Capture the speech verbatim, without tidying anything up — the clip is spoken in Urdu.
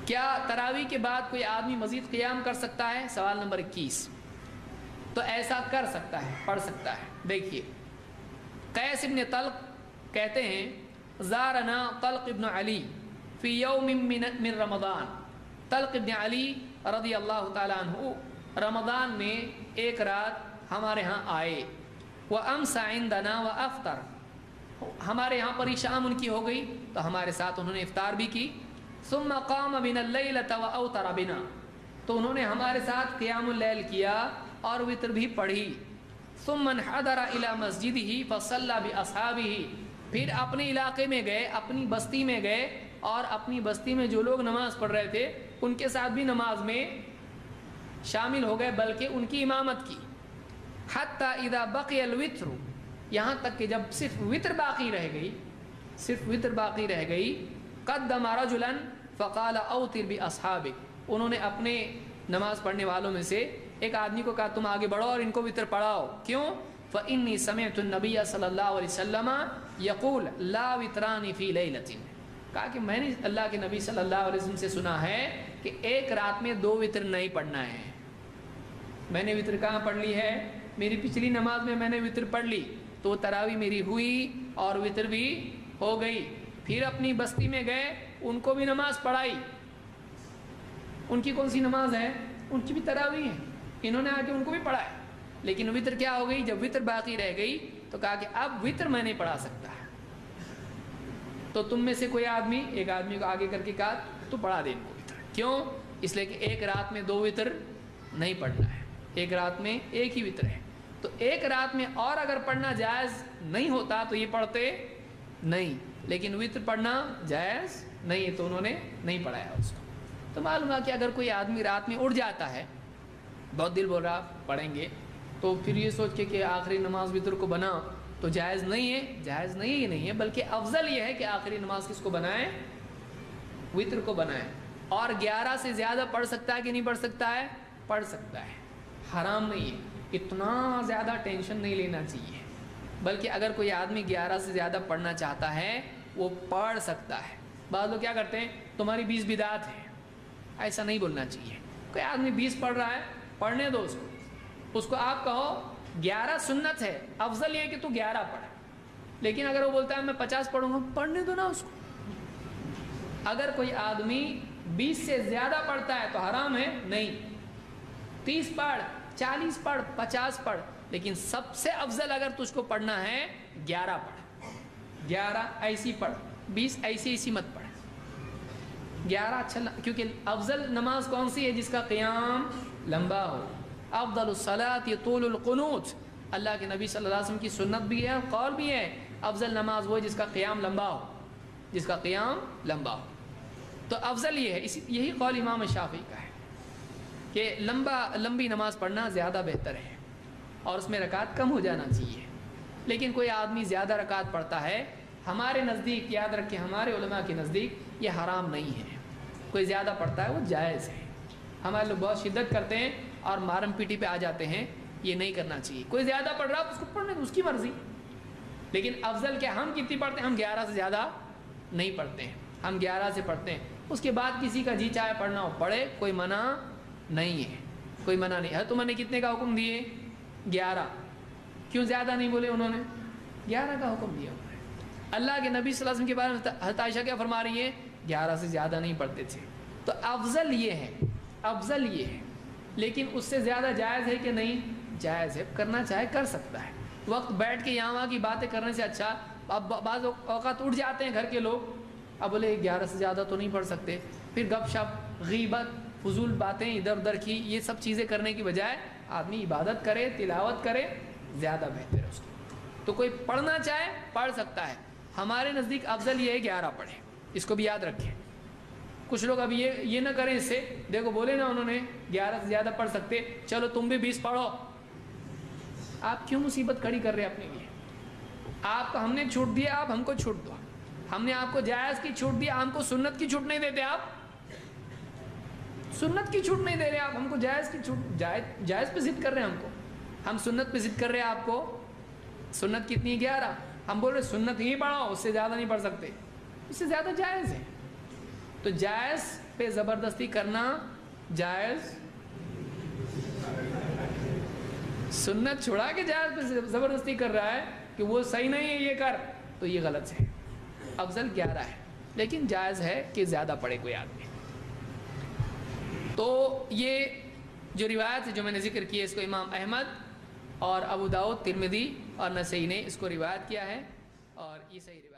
کیا تراویح کے بعد کوئی آدمی مزید قیام کر سکتا ہے؟ سوال نمبر اکیس. تو ایسا کر سکتا ہے، پڑھ سکتا ہے. دیکھیے قیس ابن طلق کہتے ہیں زارنا طلق ابن علی فی یوم من من رمضان. طلق ابن علی رضی اللہ تعالیٰ عنہ رمضان میں ایک رات ہمارے ہاں آئے. وَأَمْسَ عِنْدَنَا وَأَفْطَرَ. ہمارے یہاں پر شام ان کی ہو گئی تو ہمارے ساتھ انہوں نے افطار بھی کی. ثم قام بنا اللیلۃ وأوتر بنا. تو انہوں نے ہمارے ساتھ قیام اللیل کیا اور وتر بھی پڑھی. ثم انحدر الى مسجدہ فصلی باصحابہ. پھر اپنے علاقے میں گئے، اپنی بستی میں گئے اور اپنی بستی میں جو لوگ نماز پڑھ رہے تھے ان کے ساتھ بھی نماز میں شامل ہو گئے، بلکہ ان کی امامت کی. حتی اذا بقی الوتر. یہاں تک کہ جب صرف وتر باقی رہ گئی، صرف وتر باقی رہ گئی. قدم رجلا فقال اوتر باصحابک. انہوں نے اپنے نماز پڑھنے والوں میں سے ایک آدمی کو کہا تم آگے بڑھو اور ان کو وتر پڑھاؤ. کیوں؟ فإنی سمعت النبی صلی اللہ علیہ وسلم یقول لا وتران فی لیلۃ. کہا کہ میں نے اللہ کے نبی صلی اللہ علیہ وسلم سے سنا ہے کہ ایک رات میں دو وتر نہیں پڑھنا ہے. میں نے وتر کہاں پڑھ لی ہے؟ میری پچھلی نماز میں میں نے وتر پڑھ لی تو تراویح میری ہوئی اور وتر بھی ہو گئی. پھر اپنی بستی میں گئے، ان کو بھی نماز پڑھائی. ان کی کون سی نماز ہے؟ ان کی بھی تراویح ہے. انہوں نے آ کے ان کو بھی پڑھایا. لیکن وتر کیا ہو گئی؟ جب وتر باقی رہ گئی تو کہا کہ اب وتر میں نہیں پڑھا سکتا. تو تم میں سے کوئی آدمی ایک آدمی کو آگے کر کے کہا تو پڑھا دے ان کو وتر. کیوں؟ اس لیے کہ ایک رات میں دو وتر نہیں پڑھنا ہے، ایک رات میں ایک ہی وتر ہے. تو ایک رات میں اور اگر پڑھنا جائز نہیں ہوتا تو یہ پڑھتے نہیں، لیکن وتر پڑھنا جائز نہیں ہے تو انہوں نے نہیں پڑھایا اس کو. تو معلوم ہے کہ اگر کوئی آدمی رات میں اٹھ جاتا ہے، بہت دل بول رہا پڑھیں گے، تو پھر یہ سوچ کے کہ آخری نماز وتر کو بنا تو جائز نہیں ہے. جائز نہیں ہی نہیں ہے، بلکہ افضل یہ ہے کہ آخری نماز کس کو بنائیں؟ وتر کو بنائیں. اور گیارہ سے زیادہ پڑھ سکتا ہے کہ نہیں پڑھ سکتا ہے؟ پڑھ سکتا ہے، حرام نہیں ہے. اتنا زیادہ ٹینشن نہیں لینا چاہیے، بلکہ اگر کوئی آدمی گیارہ سے زیادہ پڑھنا چاہتا ہے وہ پڑھ سکتا ہے. بعض لوگ کیا کرتے ہیں تمہاری بیس بدعت ہے، ایسا نہیں بولنا چاہیے. کوئی آدمی بیس پڑھ رہا ہے، پڑھنے دو اس کو. اس کو آپ کہو گیارہ سنت ہے، افضل یہ کہ تو گیارہ پڑھ. لیکن اگر وہ بولتا ہے میں پچاس پڑھوں گا، پڑھنے دو نا اس کو. اگر کوئی آدمی بیس سے زیادہ پڑھتا ہے تو حرام ہے نہیں. تیس پڑھ، چالیس پڑھ، پچاس پڑھ، لیکن سب سے افضل اگر تجھ کو پڑھنا ہے گیارہ پڑھ. گیارہ ایسی پڑھ، بیس ایسی ایسی مت پڑھ. گیارہ اچھا، کیونکہ افضل نماز کون سی ہے؟ جس کا قیام لمبا ہو. افضل الصلاۃ طول القنوت. اللہ کے نبی صلی اللہ علیہ وسلم کی سنت بھی ہے، قول بھی ہے، افضل نماز وہ ہے جس کا قیام لمبا ہو، جس کا قیام لمبا ہو. تو افضل یہ ہے. اسی یہی قول امام شافعی کا ہے کہ لمبا لمبی نماز پڑھنا زیادہ بہتر ہے اور اس میں رکعت کم ہو جانا چاہیے. لیکن کوئی آدمی زیادہ رکعت پڑھتا ہے، ہمارے نزدیک، یاد رکھیں ہمارے علماء کے نزدیک یہ حرام نہیں ہے. کوئی زیادہ پڑھتا ہے وہ جائز ہے. ہمارے لوگ بہت شدت کرتے ہیں اور مارم پیٹی پہ آ جاتے ہیں، یہ نہیں کرنا چاہیے. کوئی زیادہ پڑھ رہا ہے اس کو پڑھنے دو، اس کی مرضی. لیکن افضل کیا؟ ہم کتنی پڑھتے ہیں؟ ہم گیارہ سے زیادہ نہیں پڑھتے ہیں، ہم گیارہ سے پڑھتے ہیں. اس کے بعد کسی کا جی چاہے پڑھنا ہو پڑھے، کوئی منع نہیں ہے، کوئی منع نہیں ہے. تو میں نے کتنے کا حکم دیے؟ گیارہ. کیوں زیادہ نہیں بولے انہوں نے؟ گیارہ کا حکم دیا انہوں نے. اللہ کے نبی صلی اللہ علیہ وسلم کے بارے میں حضرت عائشہ کیا فرما رہی ہے؟ گیارہ سے زیادہ نہیں پڑھتے تھے. تو افضل یہ ہے، افضل یہ ہے. لیکن اس سے زیادہ جائز ہے کہ نہیں؟ جائز ہے، کرنا چاہے کر سکتا ہے. وقت بیٹھ کے یہاں وہاں کی باتیں کرنے سے اچھا. اب بعض اوقات اٹھ جاتے ہیں گھر کے لوگ، اب بولے گیارہ سے زیادہ تو نہیں پڑھ سکتے، پھر گپ شپ، غیبت، فضول باتیں ادھر ادھر کی، یہ سب چیزیں کرنے کی بجائے آدمی عبادت کرے، تلاوت کرے، زیادہ بہتر ہے اس کو. تو کوئی پڑھنا چاہے پڑھ سکتا ہے. ہمارے نزدیک افضل یہ ہے گیارہ پڑھے. اس کو بھی یاد رکھیں. کچھ لوگ اب یہ یہ نہ کریں، اس سے دیکھو بولے نا انہوں نے گیارہ سے زیادہ پڑھ سکتے، چلو تم بھی بیس پڑھو. آپ کیوں مصیبت کھڑی کر رہے ہیں اپنے لیے؟ آپ کو ہم نے چھوٹ دیا، آپ ہم کو چھوٹ دو. ہم نے آپ کو جائز کی چھوٹ دی، ہم کو سنت کی چھوٹ نہیں دیتے. آپ سنت کی چھوٹ نہیں دے رہے، آپ ہم کو جائز کی چھوٹ، جائز جائز پہ ضد کر رہے ہیں. ہم کو ہم سنت پہ ضد کر رہے ہیں. آپ کو سنت کتنی؟ گیارہ. ہم بول رہے سنت ہی پڑھو، اس سے زیادہ نہیں پڑھ سکتے. اس سے زیادہ جائز ہے. تو جائز پہ زبردستی کرنا جائز، سنت چھوڑا کے جائز پہ زبردستی کر رہا ہے کہ وہ صحیح نہیں ہے یہ کر، تو یہ غلط ہے۔ افضل گیارہ ہے لیکن جائز ہے کہ زیادہ پڑھے کوئی آدمی۔ تو یہ جو روایت ہے جو میں نے ذکر کی ہے، اس کو امام احمد اور ابو داؤد، ترمذی اور نسائی نے اس کو روایت کیا ہے، اور یہ صحیح روایت